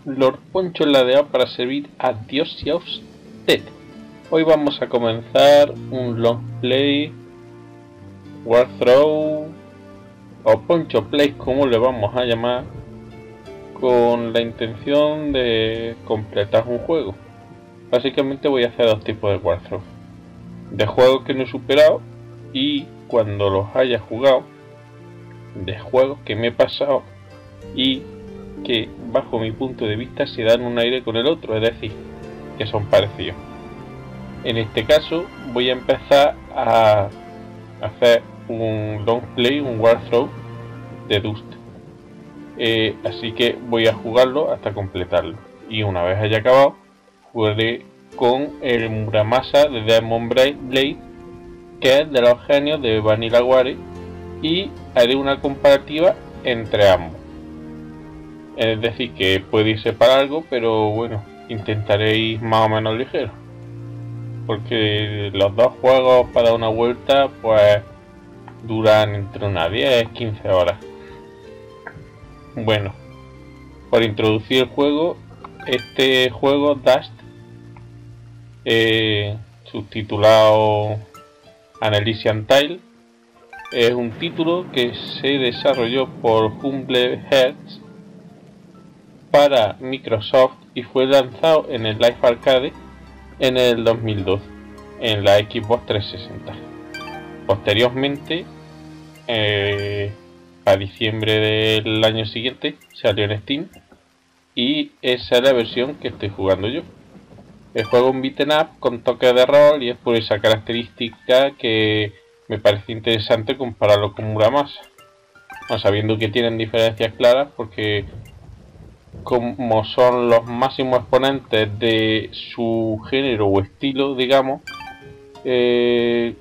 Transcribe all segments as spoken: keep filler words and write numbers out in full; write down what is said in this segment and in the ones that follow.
Lord Poncho Ladeado para servir a Dios y a usted. Hoy vamos a comenzar un long play, walkthrough o Poncho Play, como le vamos a llamar, con la intención de completar un juego. Básicamente voy a hacer dos tipos de walkthrough: de juegos que no he superado y cuando los haya jugado, de juegos que me he pasado y que bajo mi punto de vista se dan un aire con el otro, es decir, que son parecidos. En este caso voy a empezar a hacer un long play, un walkthrough de Dust, eh, así que voy a jugarlo hasta completarlo, y una vez haya acabado jugaré con el Muramasa de Demon Blade, que es de los genios de Vanillaware, y haré una comparativa entre ambos. Es decir, que puede irse para algo, pero bueno, intentaré ir más o menos ligero, porque los dos juegos para una vuelta pues duran entre unas diez a quince horas. Bueno, por introducir el juego, este juego Dust, eh, subtitulado An Elysian Tale, es un título que se desarrolló por Humble Hearts para Microsoft y fue lanzado en el Live Arcade en el dos mil doce en la Xbox trescientos sesenta. Posteriormente, eh, a diciembre del año siguiente, salió en Steam, y esa es la versión que estoy jugando yo. El juego es un beat'em up con toque de rol, y es por esa característica que me parece interesante compararlo con Muramasa, no sabiendo que tienen diferencias claras, porque como son los máximos exponentes de su género o estilo, digamos, eh,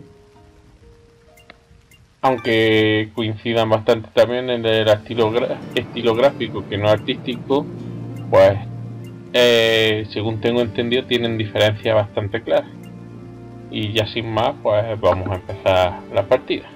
aunque coincidan bastante también en el estilo, estilo gráfico, que no artístico, pues eh, según tengo entendido tienen diferencias bastante claras. Y ya sin más, pues vamos a empezar la partida.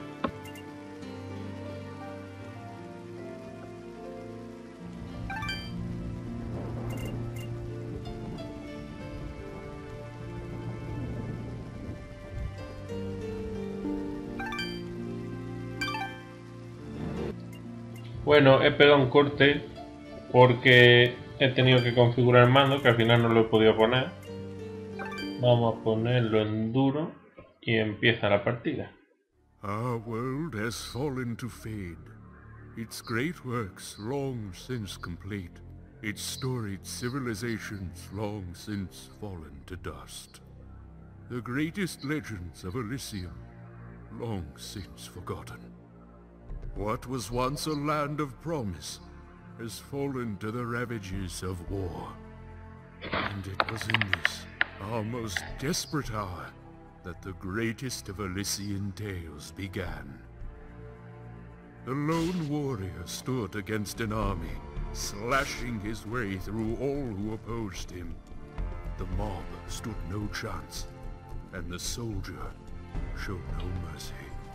Bueno, he pegado un corte porque he tenido que configurar el mando, que al final no lo he podido poner. Vamos a ponerlo en duro y empieza la partida. Our world has fallen to fade, its great works long since complete, its storied civilizations long since fallen to dust. The greatest legends of Elysium long since forgotten. What was once a land of promise has fallen to the ravages of war. And it was in this, our most desperate hour, that the greatest of Elysian tales began. The lone warrior stood against an army, slashing his way through all who opposed him. The mob stood no chance, and the soldier showed no mercy.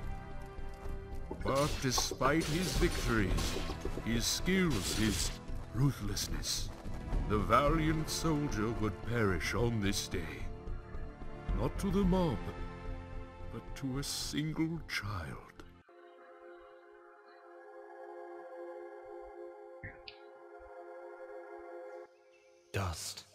But despite his victories, his skills, his ruthlessness, the valiant soldier would perish on this day. Not to the mob, but to a single child. Dust.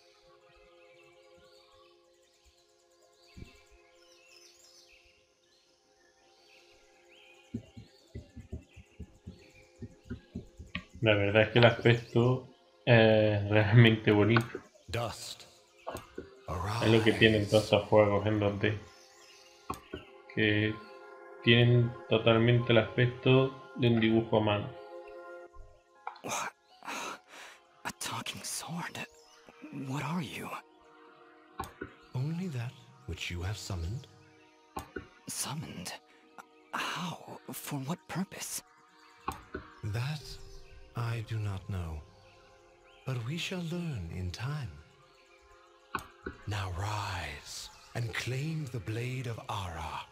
La verdad es que el aspecto es realmente bonito. Dust. Es lo que tienen todos estos juegos en dos D, que tienen totalmente el aspecto de un dibujo a mano. What? A talking sword? What are you? Only that which you have summoned. Summoned? How? For what purpose? That I do not know, but we shall learn in time. Now rise and claim the blade of Ara.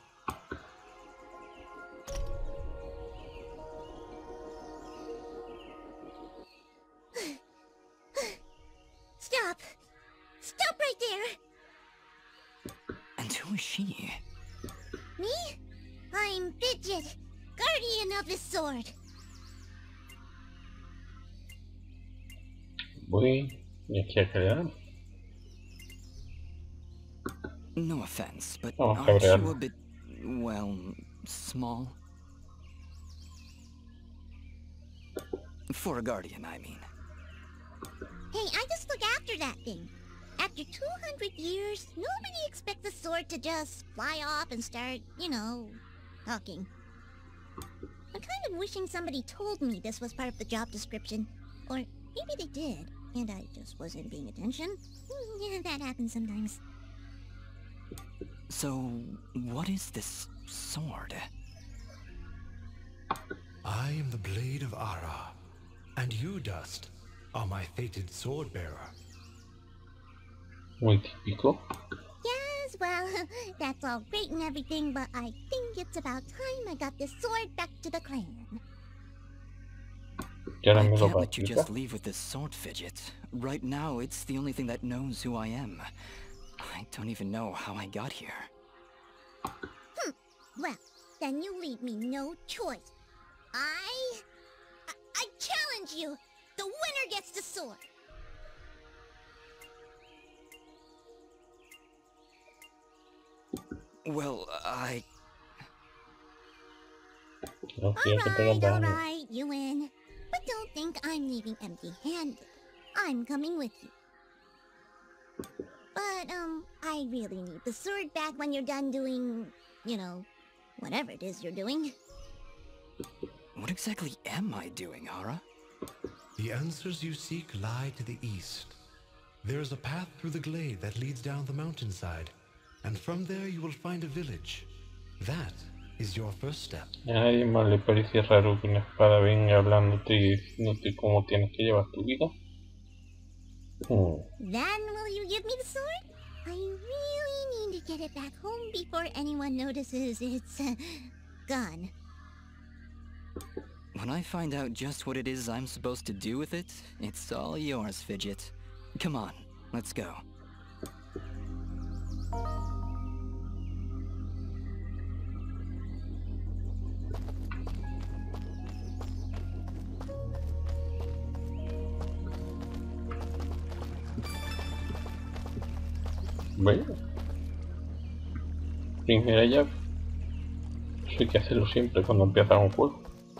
is she? Me? I'm Fidget, guardian of the sword. Uy, ¿y aquí a qué le dan? No offense, but Vamos a aren't you cabrearlo. a bit, well, small? For a guardian, I mean. Hey, I just look after that thing. After two hundred years, nobody expects the sword to just fly off and start, you know, talking. I'm kind of wishing somebody told me this was part of the job description. Or maybe they did, and I just wasn't paying attention. Yeah, that happens sometimes. So, what is this sword? I am the Blade of Ara, and you, Dust, are my fated sword bearer. Muy típico. Yes, well, that's all great and everything, but I think it's about time I got this sword back to the clan. Y ahora I me lo can't va a let you explicar. just leave with this sword, Fidget. Right now, it's the only thing that knows who I am. I don't even know how I got here. Well, then you leave me no choice. I... I, I challenge you! The winner gets the sword! Well, I... No quiero que te Alright, lo hagan. alright, you win. But don't think I'm leaving empty-handed. I'm coming with you. But, um, I really need the sword back when you're done doing, you know, whatever it is you're doing. What exactly am I doing, Ara? The answers you seek lie to the east. There is a path through the glade that leads down the mountainside, and from there you will find a village. That is your first step. A nadie más le parece raro que una espada venga hablándote y diciéndote cómo tienes que llevar tu vida. Hmm. Then will you give me the sword? I really need to get it back home before anyone notices it's, uh, gone. When I find out just what it is I'm supposed to do with it, it's all yours, Fidget. Come on, let's go. Bueno. Primera llave. Eso hay que hacerlo siempre cuando empieza un juego.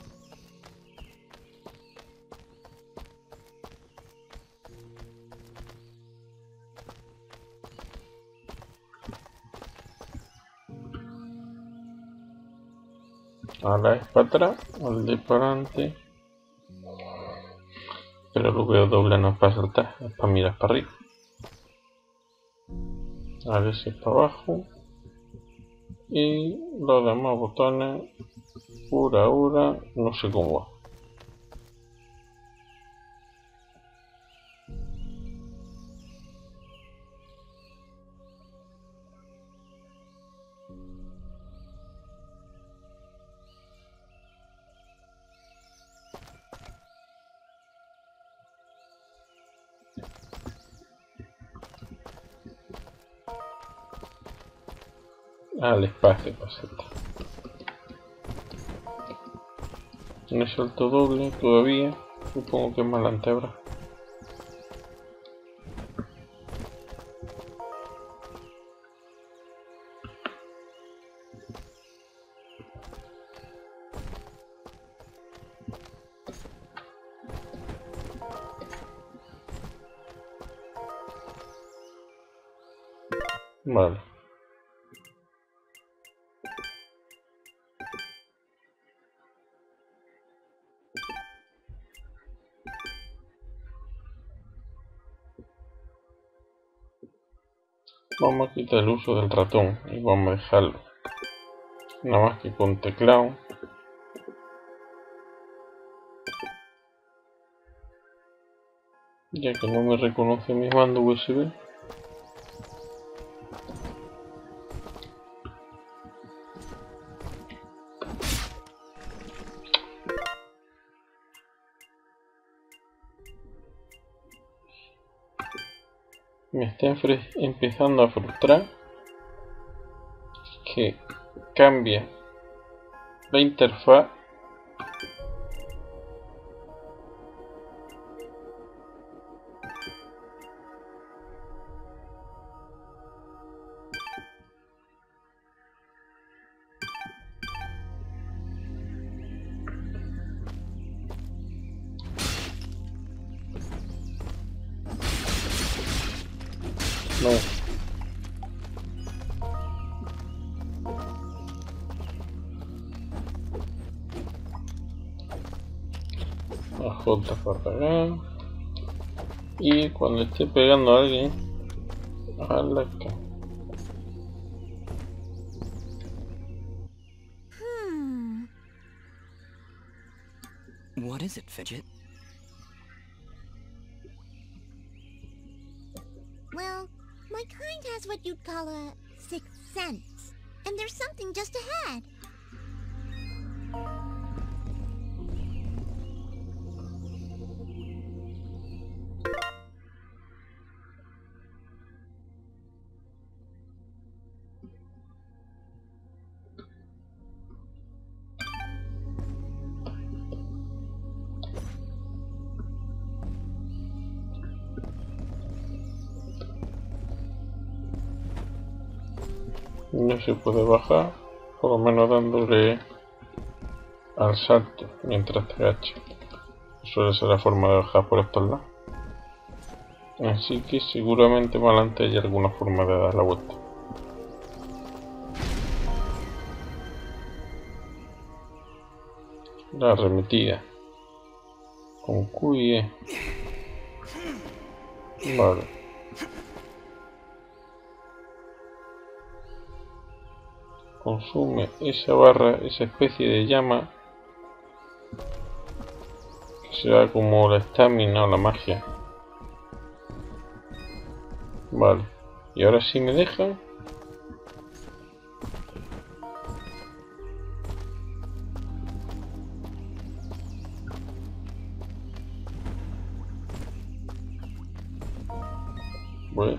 Ahora es para atrás, al de para adelante. Pero lo veo doble, no es para saltar, es para mirar para arriba. A ver si es para abajo. Y los demás botones, pura hora, no sé cómo va. Al espacio para saltar. No he salto doble todavía, supongo que es más la antebra. Vale. Vamos a quitar el uso del ratón y vamos a dejarlo nada más que con teclado. Ya que no me reconoce mi mando U S B. Me está empezando a frustrar que cambia la interfaz no. La J para pegar. Y cuando esté pegando a alguien, a la K. Hmm. What is it, Fidget? Well, my kind has what you'd call a sixth sense. And there's something just ahead. No se puede bajar, por lo menos dándole al salto mientras te agachas. Suele ser la forma de bajar por estos lados. Así que seguramente más adelante hay alguna forma de dar la vuelta. La arremetida. Con Q y E. Vale. Consume esa barra, esa especie de llama, que será como la estamina o la magia. Vale, y ahora sí me dejan. Bueno,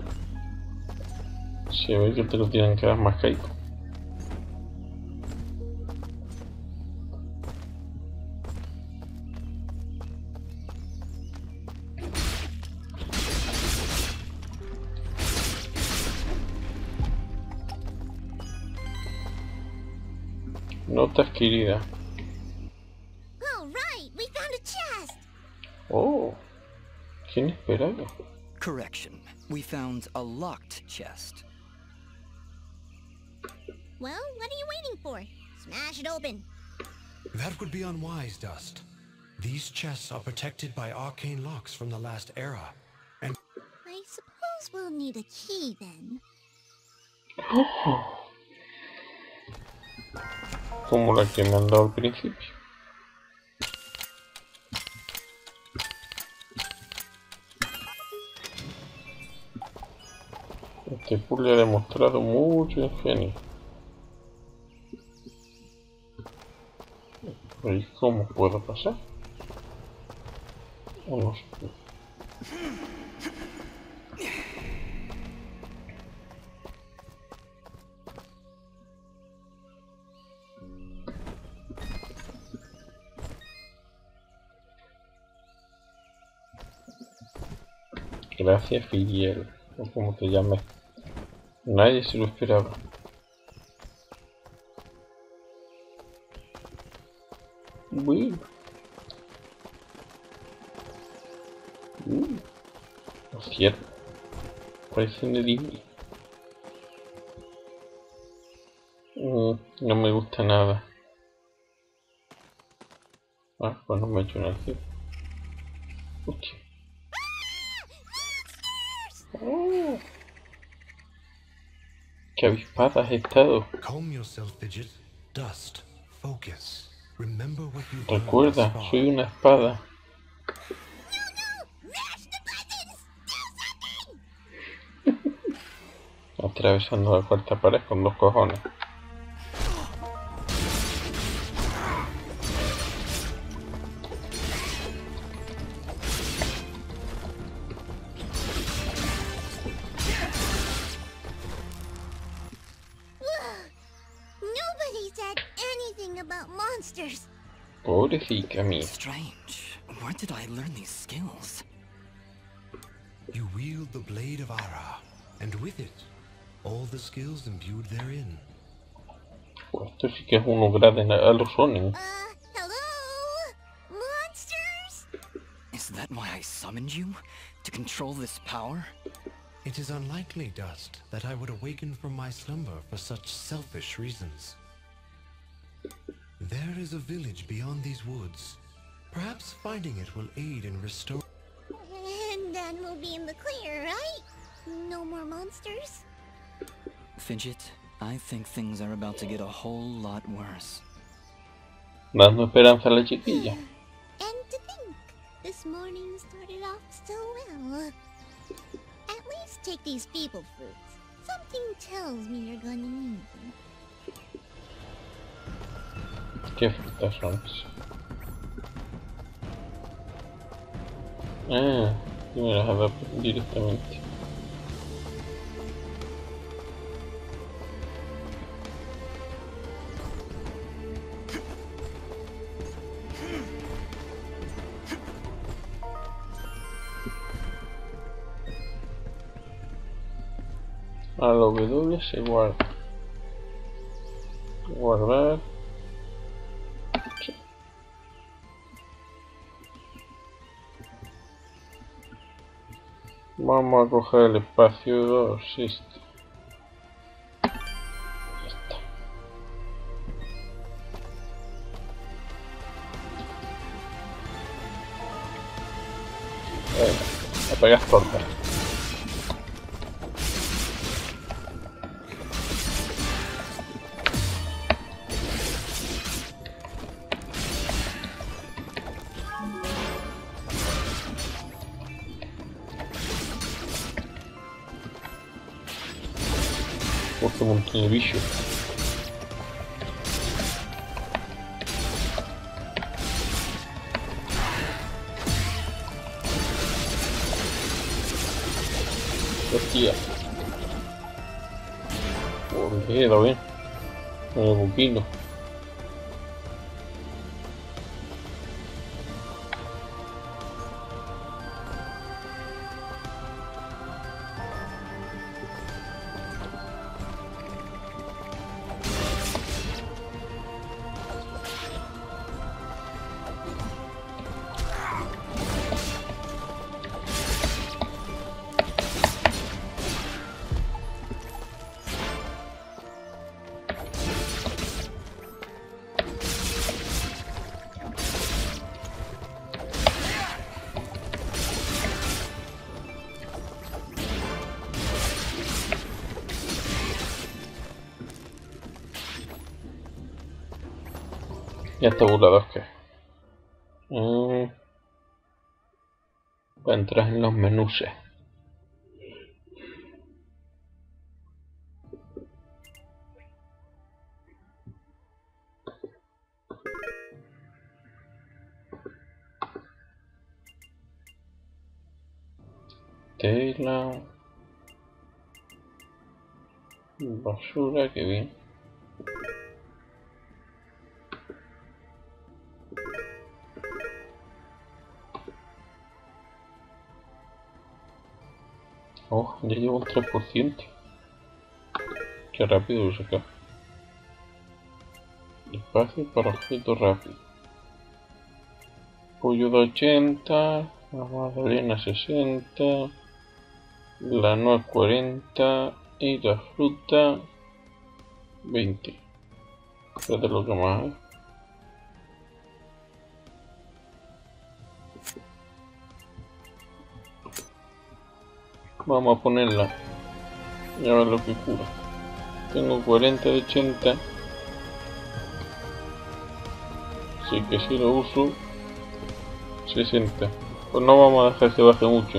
se ve que te lo tienen que dar más caico. Nota adquirida. All right, we found a chest. Oh, qué inesperado. Correction. We found a locked chest. Well, what are you waiting for? Smash it open. That would be unwise, Dust. These chests are protected by arcane locks from the last era. And I suppose we'll need a key then. Como la que me han dado al principio. Este puzzle ha demostrado mucho ingenio. ¿Y cómo puedo pasar? O no sé. Gracias, Fidel, o como te llames. Nadie se lo esperaba. Uy. Uy. Lo cierto. Parece de Disney. Mm, no me gusta nada. Ah, pues no me he hecho nada. Hostia. Oh. ¡Qué avispada has estado! calm yourself, Fidget. Dust, focus. Remember what you've Recuerda, done thus soy far. una espada. Mash the buttons! Do something! Atravesando la cuarta pared con dos cojones. Pobrecita mía. Strange. Where did I learn these skills? You wield the blade of Ara, and with it, all the skills imbued therein. Pues esto sí que es un upgrade a los Sonin. Uh, hello? Monsters? Is that why I summoned you? To control this power? It is unlikely, Dust, that I would awaken from my slumber for such selfish reasons. There is a village beyond these woods. Perhaps finding it will aid in restoring... And then we'll be in the clear, right? No more monsters? Fidget, I think things are about to get a whole lot worse. Dando esperanza a la chiquilla. And to think, this morning started off so well. At least take these people fruits. Something tells me you're gonna need them. ¿Qué frutas son esas? Ah, y me las ha dado directamente. A la W se guarda. Guardar. Sí. Vamos a coger el espacio dos. Este. Ya está. Venga, a pegar tortas. Qué montón de bichos. Hostia. Por qué, lo ven. Un poquito. Ya está burlado que mm. Entras en los menús. Tela, basura, que bien. Oh, ya llevo un tres por ciento. Qué rápido lo saca. Espacio para objetos rápido. Pollo de ochenta, la magdalena sesenta, la nuez cuarenta y la fruta veinte. Fíjate lo que más hay. Vamos a ponerla y a ver lo que cura. Tengo cuarenta de ochenta, así que si lo uso sesenta. Pues no vamos a dejar que baje mucho.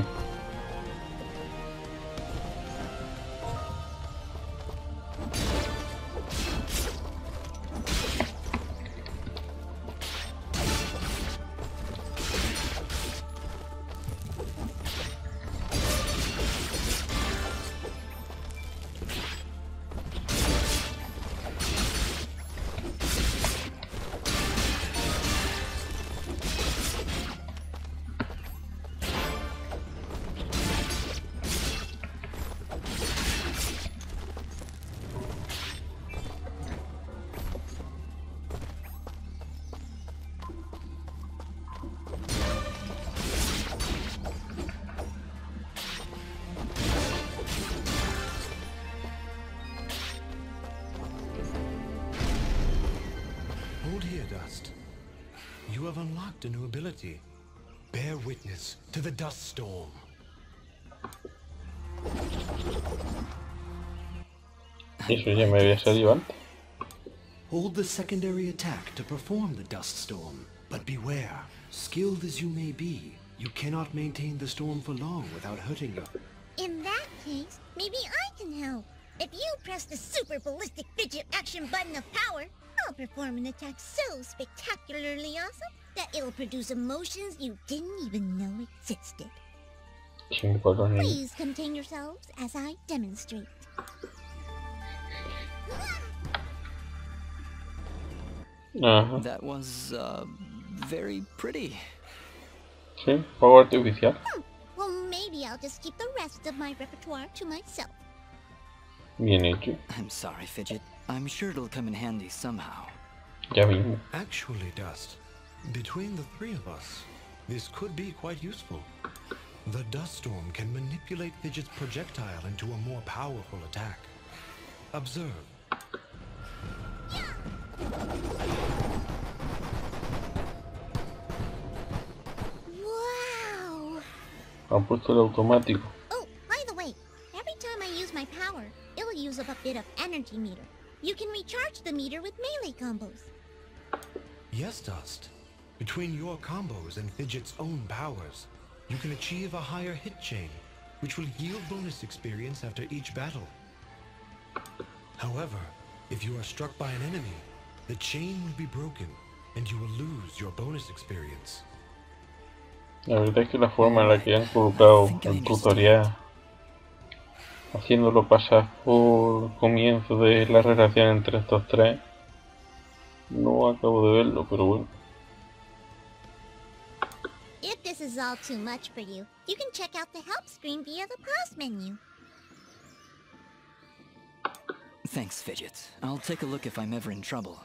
to have unlocked a new ability. Bear witness to the dust storm. Eso ya me había salido antes. Hold the secondary attack to perform the dust storm. But beware, skilled as you may be, you cannot maintain the storm for long without hurting you. In that case, maybe I can help. If you press the super ballistic fidget action button of power, I'll perform an attack so spectacularly awesome that it'll produce emotions you didn't even know existed. Please contain yourselves as I demonstrate. Ajá. That was, uh, very pretty. Sí, fuego artificial. Hmm. Well, maybe I'll just keep the rest of my repertoire to myself. Bien hecho. I'm sorry, Fidget. I'm sure it'll come in handy somehow. Ya mismo. Actually, Dust, between the three of us, this could be quite useful. The dust storm can manipulate Fidget's projectile into a more powerful attack. Observe. Wow! Han puesto el automático. Oh, by the way, every time I use my power, it'll use up a bit of energy meter. You can recharge the meter with melee combos. Yes, Dust. Between your combos and Fidget's own powers, you can achieve a higher hit chain, which will yield bonus experience after each battle. However, if you are struck by an enemy, the chain will be broken, and you will lose your bonus experience. La verdad es que la forma en la que han colocado el tutorial, haciéndolo pasar por comienzo de la relación entre estos tres, no acabo de verlo, pero bueno. If this is all too much for you, you can check out the help screen via the pause menu. Thanks, Fidget. I'll take a look if I'm ever in trouble.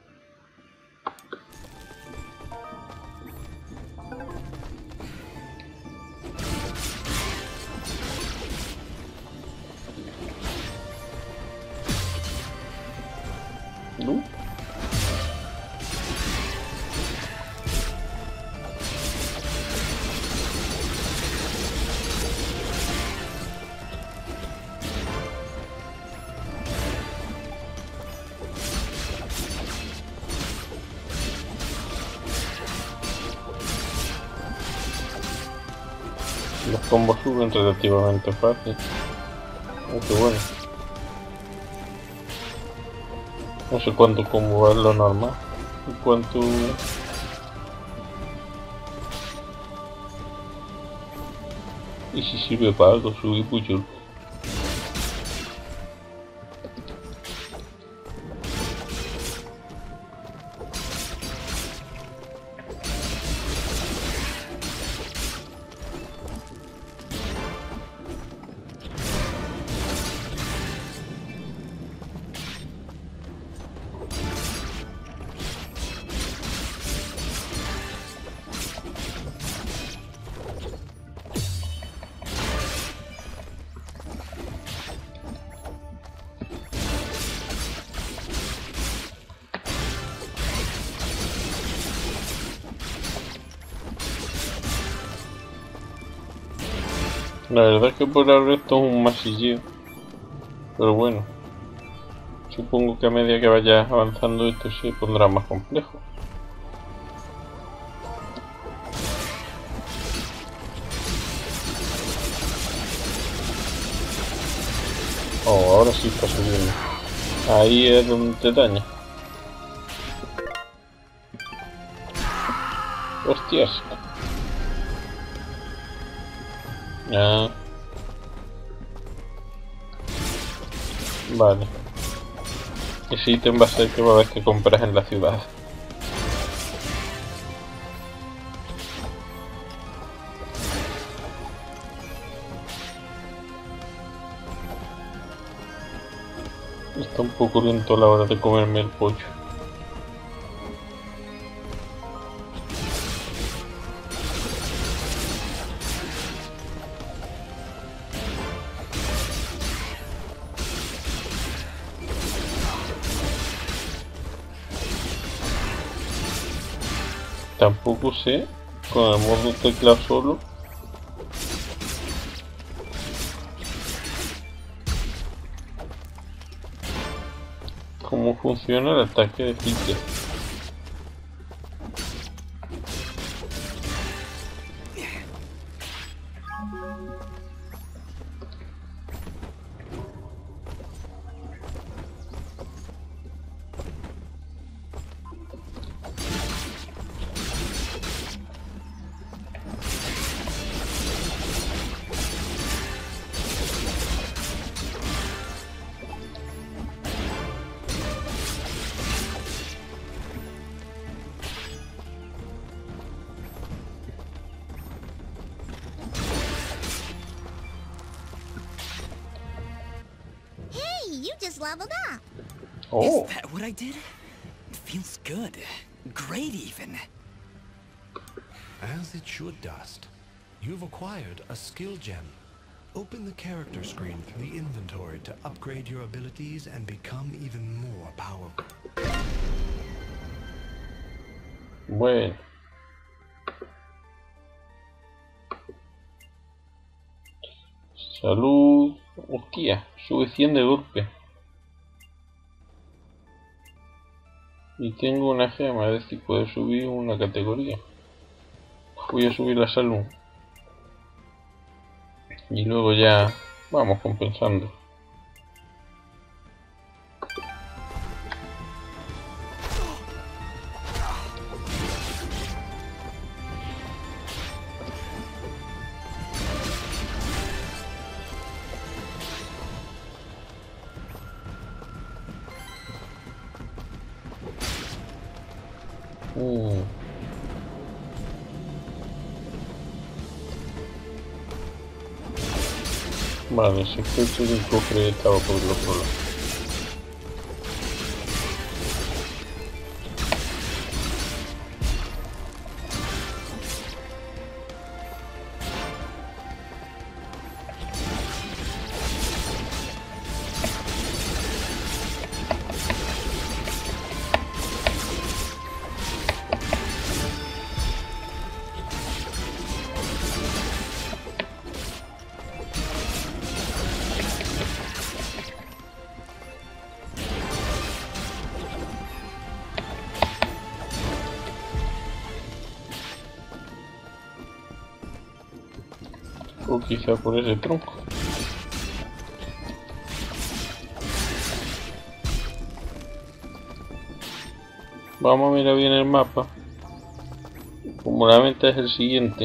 ¿No? Los combos suben relativamente fácil. Aunque bueno. No sé cuánto combo es lo normal. Y cuánto... Y si sirve para algo, subir mucho. La verdad es que por ahora esto es un masilleo, pero bueno, supongo que a medida que vaya avanzando esto se pondrá más complejo. Oh, ahora sí está subiendo. Ahí es donde te daña. Hostias. Ah. Vale. Ese ítem va a ser que va a haber que compras en la ciudad. Está un poco lento a la hora de comerme el pollo. tampoco sé, con el modo tecla solo, cómo funciona el ataque de Hitler. Leveled up. Oh. Is that what I did? It feels good. Great, even. As it should, Dust. You've acquired a skill gem. Open the character screen from the inventory to upgrade your abilities and become even more powerful. Bueno. Salud. Hostia, sube cien de golpe. Y tengo una gema, es decir, puedo subir una categoría. Voy a subir la salud. Y luego ya vamos compensando. Uh. Vale, se escucha que el cofre estaba por el otro lado. O quizá por ese tronco. Vamos a mirar bien el mapa. Como la meta es el siguiente.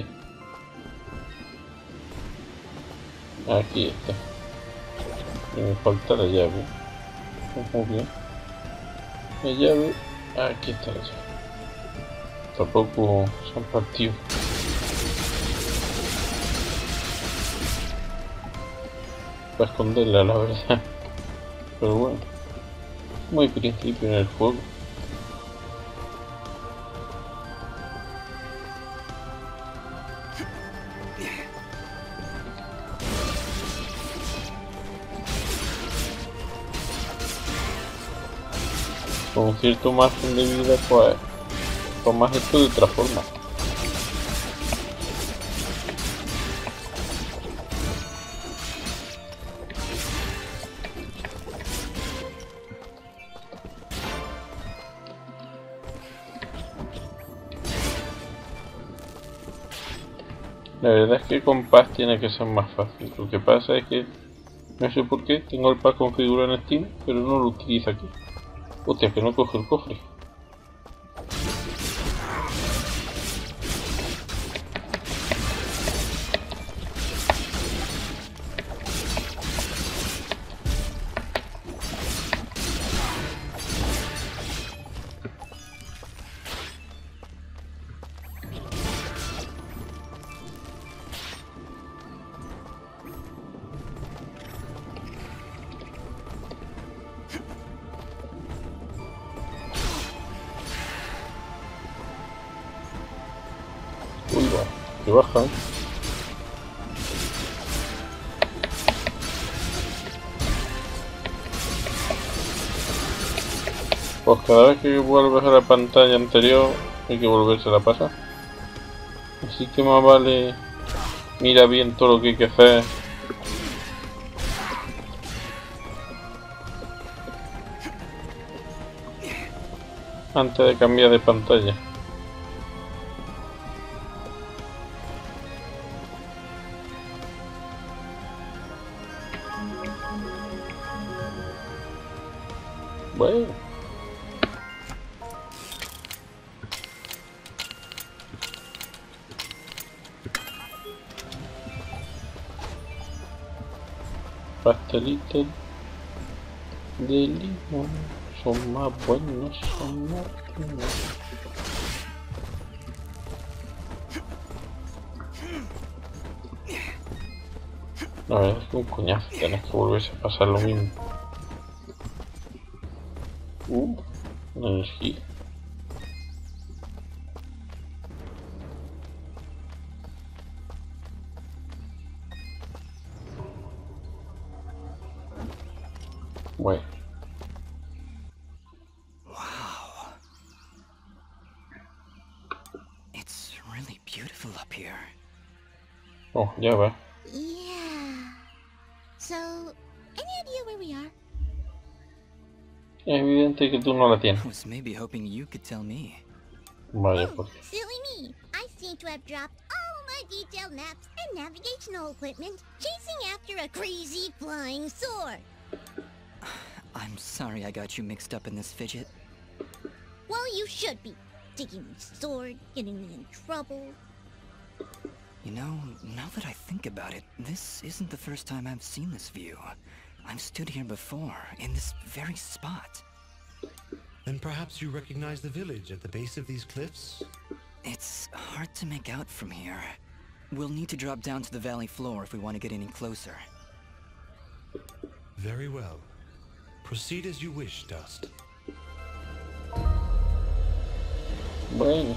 Aquí está. Y me falta la llave. Muy bien. La llave. Aquí está la llave. Tampoco se han partido. Para esconderla, la verdad. Pero bueno, muy principio en el juego. Con un cierto margen de vida, pues tomas esto de otra forma. La verdad es que con Paz tiene que ser más fácil. Lo que pasa es que no sé por qué tengo el Paz configurado en Steam, pero no lo utilizo aquí. Hostia, que no coge el cofre. Uy, va, que baja. Pues cada vez que vuelves a la pantalla anterior Hay que volverse a pasar. Así que más vale mira bien todo lo que hay que hacer. Antes de cambiar de pantalla. Bueno. Pastelitos de limón son más buenos, son más buenos. La verdad es que un coñazo, tenés que volverse a pasar lo mismo. Uh, energía. Bueno. Wow. It's really beautiful up here. Oh, ya va. Yeah. So, any idea where we are? Es evidente que tú no la tienes. I was maybe hoping you could tell me. Vaya, Oh, pues. silly me. I seem to have dropped all my detailed maps and navigational equipment chasing after a crazy flying sword. I'm sorry I got you mixed up in this fidget. Well, you should be. Taking my sword, getting me in trouble. You know, now that I think about it, this isn't the first time I've seen this view. I've stood here before, in this very spot. Then perhaps you recognize the village at the base of these cliffs? It's hard to make out from here. We'll need to drop down to the valley floor if we want to get any closer. Very well. Proceed as you wish, Dust. Bueno.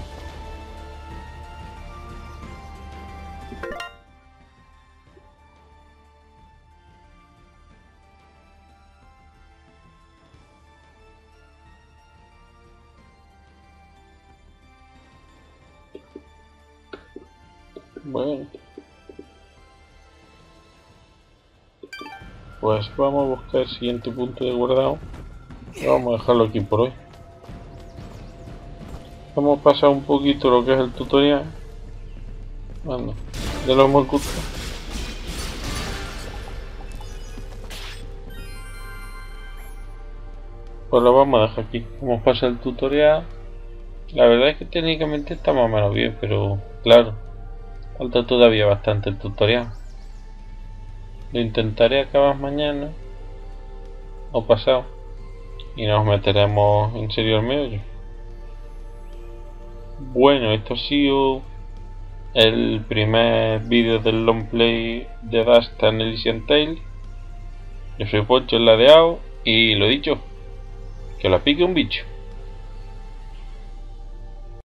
Bueno. Pues vamos a buscar el siguiente punto de guardado. Y vamos a dejarlo aquí por hoy. Vamos a pasar un poquito lo que es el tutorial. Bueno, ya lo hemos escuchado. Pues lo vamos a dejar aquí. Vamos a pasar el tutorial. La verdad es que técnicamente está más o menos bien, pero claro, falta todavía bastante el tutorial. Lo intentaré acabar mañana o pasado y nos meteremos en serio al meollo. Bueno, esto ha sido el primer vídeo del long play de Dust and Elysian Tale. Yo soy Poncho, el ladeado, y lo dicho, que la pique un bicho.